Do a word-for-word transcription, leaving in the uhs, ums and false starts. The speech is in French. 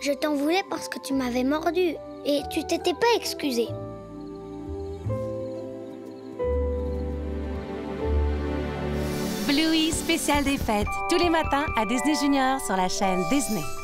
Je t'en voulais parce que tu m'avais mordu et tu t'étais pas excusé. Bluey spécial des fêtes, tous les matins à Disney Junior sur la chaîne Disney.